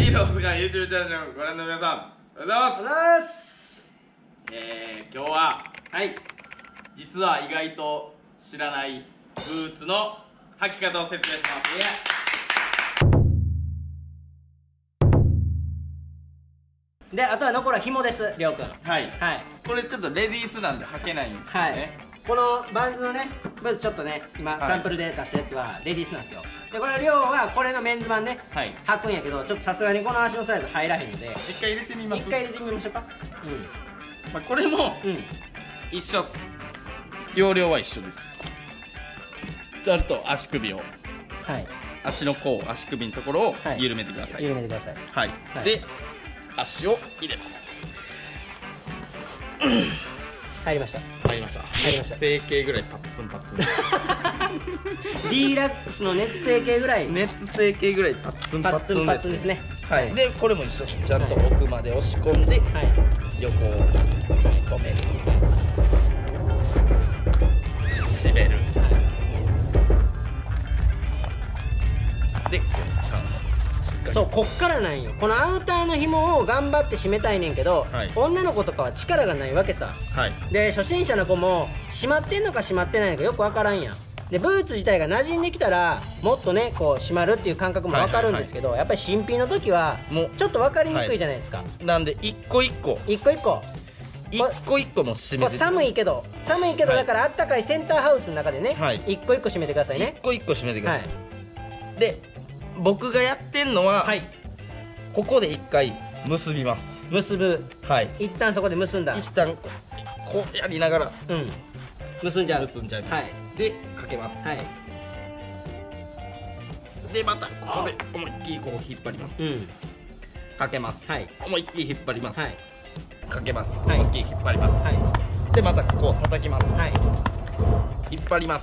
ードオスカー YouTube チャンネルをご覧の皆さん、おはようございます。今日は実は意外と知らないブーツの履き方を説明します。 で、あとは残るは紐です、りょうくん。 はい、これちょっとレディースなんで履けないんですよね。 このバンズのね、ブーツちょっとね、今サンプルで出したやつはレディースなんですよ。で、これりょうはこれのメンズ版ね、履くんやけど、ちょっとさすがにこの足のサイズ入らへんので、 一回入れてみます。 一回入れてみましょうか。 まあこれも一緒っす。容量は一緒です。ちゃんと足首を、足の甲、足首のところを緩めてください。 緩めてください。 で、足を入れます。 入りました。 成形ぐらいパッツンパッツン。 D ラックスの熱成形ぐらい。 熱成形ぐらいパッツンパッツンですね。で、これも一緒です。ちゃんと奥まで押し込んで、横を止める。締める。で、 そう、こっからなんよ。このアウターの紐を頑張って締めたいねんけど、女の子とかは力がないわけさ。で、初心者の子も締まってんのか締まってないのかよく分からんやん。で、ブーツ自体が馴染んできたらもっとね、こう締まるっていう感覚も分かるんですけど、やっぱり新品の時はちょっと分かりにくいじゃないですか。 なんで一個一個も締めて、 寒いけどだからあったかいセンターハウスの中でね、一個一個締めてくださいね。 一個一個締めてください。で、僕がやってんのは、ここで一回結びます。 結ぶ。一旦そこで結んだ。 一旦こうやりながら結んじゃう。 で、かけます。で、またここで思いっきりこう引っ張ります。かけます。思いっきり引っ張ります。かけます。思いっきり引っ張ります。で、またこう叩きます。引っ張ります。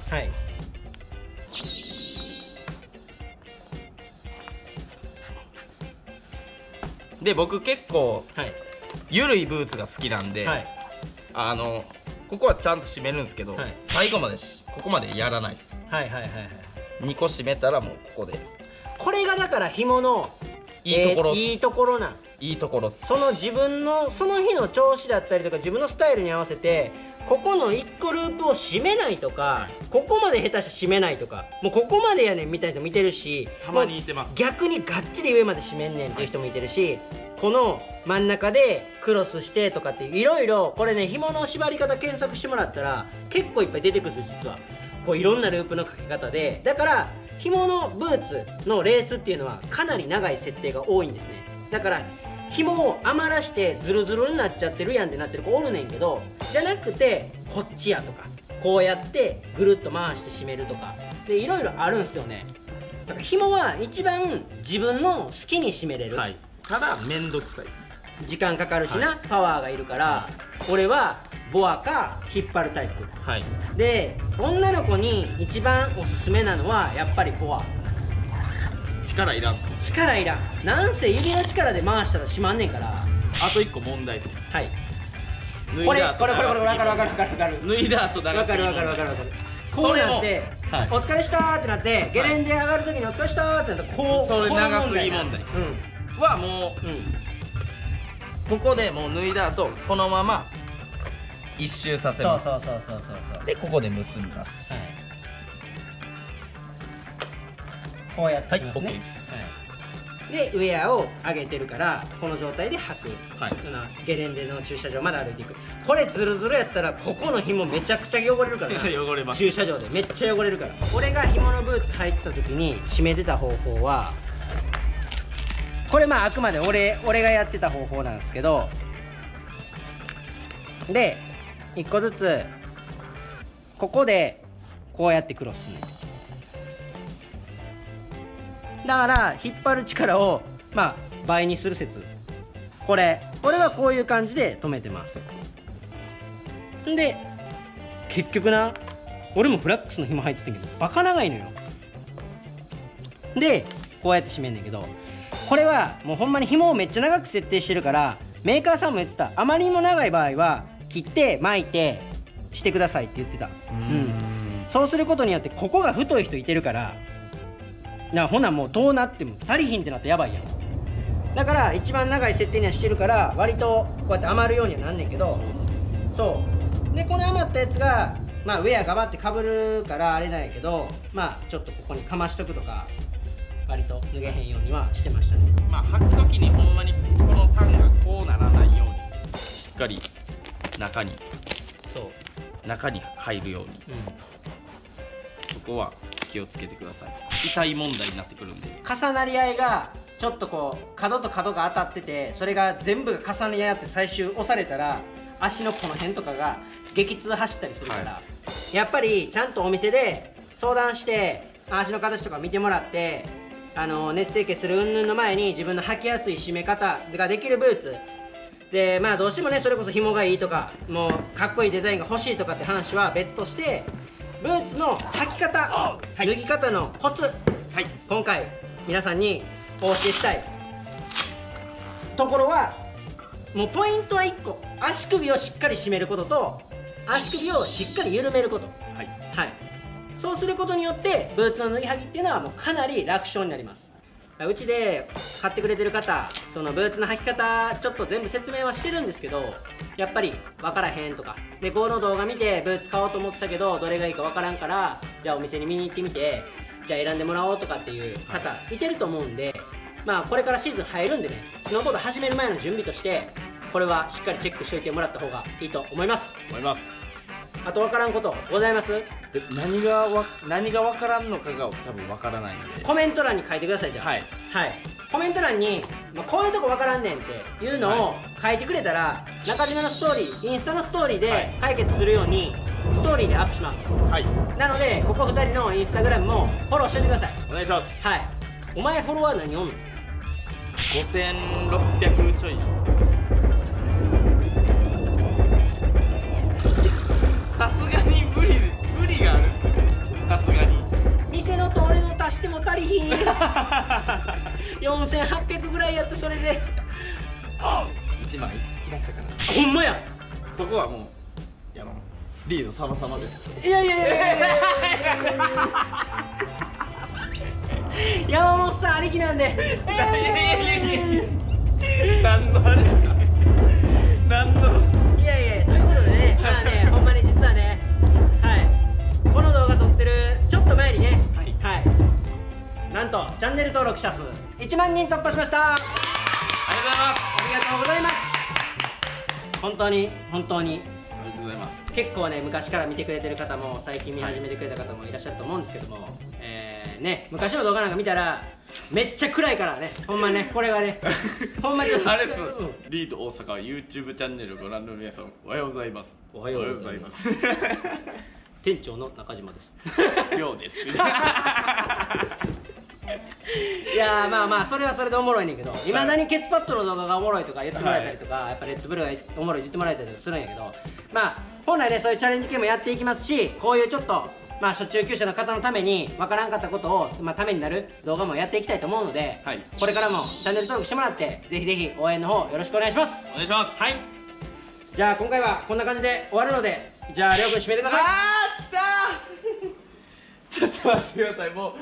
で、僕結構緩いブーツが好きなんで、ここはちゃんと締めるんですけど、最後までここまでやらないです。2個締めたらもうここで。 これがだから紐のいいところなん。 いいところっす。 その自分のその日の調子だったりとか自分のスタイルに合わせてここの1個ループを締めないとか、ここまで下手して締めないとか、もうここまでやねんみたいな人もいてるし、 たまにいてます。 逆にガッチリ上まで締めんねんっていう人もいてるし、この真ん中でクロスしてとかっていろいろ、これね、紐の縛り方検索してもらったら結構いっぱい出てくるんですよ、実は。こういろんなループのかけ方で、だから紐のブーツのレースっていうのはかなり長い設定が多いんですね。だから紐を余らしてズルズルになっちゃってるやんってなってる子おるねんけど、じゃなくてこっちやとか、こうやってぐるっと回して締めるとかで、いろいろあるんですよね。だから紐は一番自分の好きに締めれる。 ただめんどくさいです。 時間かかるしな、パワーがいるから。俺はボアか引っ張るタイプで、女の子に一番おすすめなのはやっぱりボア。 力いらんす。 力いらん。なんせ指の力で回したらしまんねんから。 あと1個問題です。 これ分かる脱いだ後長すぎ。 こうなってお疲れしたーってなって、ゲレンデ上がるときにお疲れしたーってなったら、こうそれ長すぎ問題はもうここでもう脱いだ後このまま一周させます。で、ここで結びます。 こうやってオッケーです。 で、ウェアを上げてるからこの状態で履く。ゲレンデの駐車場まで歩いていく。これズルズルやったらここの紐めちゃくちゃ汚れるからな。 汚れます。 駐車場でめっちゃ汚れるから。俺が紐のブーツ履いてた時に締めてた方法は、これまああくまで俺がやってた方法なんですけど、で1個ずつここでこうやってクロスするね。だから引っ張る力をまあ倍にする説。俺はこういう感じで止めてます。んで結局な、俺もフラックスの紐入ってたけどバカ長いのよ。でこうやって締めんねんけど、これはもうほんまに紐をめっちゃ長く設定してるから、メーカーさんも言ってた、あまりにも長い場合は切って巻いてしてくださいって言ってた。そうすることによってここが太い人いてるから、ほなもうどうなっても足りひんってなってやばいやん。 だから一番長い設定にはしてるから割とこうやって余るようにはなんねんけど、そうでこの余ったやつがまあウェアがばってかぶるからあれなんやけど、まあちょっとここにかましとくとか割と脱げへんようにはしてましたね。 まあ履く時にほんまにこのタンがこうならないようにしっかり中に入るように、そこは気をつけてください。痛い問題になってくるんで、 重なり合いがちょっとこう角と角が当たってて、それが全部が重なり合って最終押されたら足のこの辺とかが激痛走ったりするから、やっぱりちゃんとお店で相談して足の形とか見てもらって、熱成形する云々の前に自分の履きやすい締め方ができるブーツで、まあどうしてもねそれこそ紐がいいとかもうかっこいいデザインが欲しいとかって話は別として、ブーツの履き方、脱ぎ方のコツ、今回皆さんにお教えしたいところは、もうポイントは1個、足首をしっかり締めることと足首をしっかり緩めること。そうすることによってブーツの脱ぎ履きっていうのはもうかなり楽勝になります。うちで買ってくれてる方、そのブーツの履き方ちょっと全部説明はしてるんですけど、やっぱり分からへんとかで、この動画見てブーツ買おうと思ってたけどどれがいいか分からんから、じゃあお店に見に行ってみてじゃあ選んでもらおうとかっていう方いてると思うんで、まあこれからシーズン入るんでね、スノーボード始める前の準備としてこれはしっかりチェックしておいてもらった方がいいと思います。あと分からんことございます？ 何が分からんのかが多分分からないんで、 コメント欄に書いてください。じゃあコメント欄に、こういうとこ分からんねんっていうのを書いてくれたら、中島のストーリー、インスタのストーリーで解決するようにストーリーでアップします。なのでここ2人のインスタグラムもフォローしておいてください。 お願いします。 お前フォロワー何おんの ？5600ちょい。さすがに無理がある。さすがに店のと俺の足しても足りひん4800ぐらいやった。それで 1枚来ましたから。 ほんまや。 そこはもうリード様々です。 いや山本さんありきなんで。 何のあれですか？何の。 いやということでね、まあねほんまに実はね、この動画撮ってるちょっと前にね、なんとチャンネル登録者数1万人突破しました。ありがとうございます。本当にありがとうございます。結構ね昔から見てくれてる方も最近見始めてくれた方もいらっしゃると思うんですけども、昔の動画なんか見たらめっちゃ暗いからね、ほんまねこれがねほんまちょっとあれです。リード大阪 YouTube チャンネルをご覧の皆さん、おはようございます。 おはようございます。店長の中島です。 ようです。 いやまあそれはそれでおもろいねんけど、いまだにケツパッドの動画がおもろいとか言ってもらえたりとか、やっぱレッドブルがおもろいって言ってもらえたりするんやけど、まあ本来ねそういうチャレンジ系もやっていきますし、こういうちょっと初中級者の方のために分からんかったことをためになる動画もやっていきたいと思うので、これからもチャンネル登録してもらってぜひ応援の方よろしくお願いします。 お願いします。 じゃあ今回はこんな感じで終わるので、じゃありょうくん締めてください。 来たちょっと待ってください。もう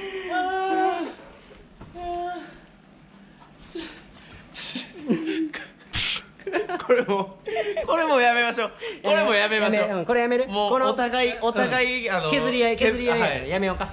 これもやめましょう。これもやめましょう。 これやめる。 もうお互い削り合いやめようか。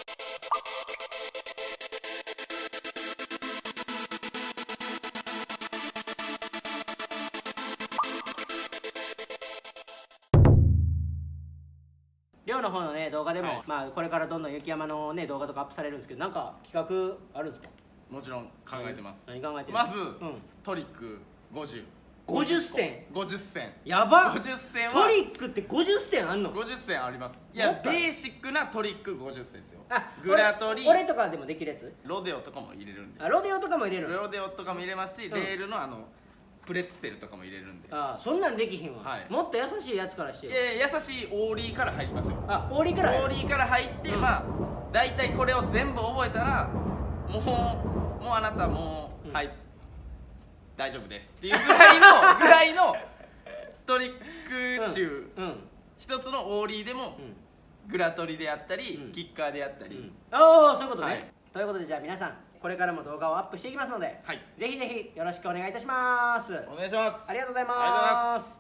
寮の方のね動画でも、これからどんどん雪山のね動画とかアップされるんですけど、なんか企画あるんですか？ もちろん考えてます。 何考えてる？ まずトリック 50銭。やば。 50銭はトリックって50銭あんの ？50銭あります。いやベーシックなトリック50銭ですよ。グラトリ、 俺とかでもできるやつ？ ロデオとかも入れるんで。 ロデオとかも入れる？ ロデオとかも入れますし、レールのプレッツェルとかも入れるんで。 そんなんできひんわ。もっと優しいやつからしてよ。 優しいオーリーから入りますよ。 オーリーから入って、大体これを全部覚えたらもうあなたもう大丈夫ですっていうぐらいのトリック集、一つのオーリーでもグラトリであったりキッカーであったり、 そういうことね。 ということで、じゃあ皆さんこれからも動画をアップしていきますので、ぜひぜひよろしくお願いいたします。 お願いします。 ありがとうございます。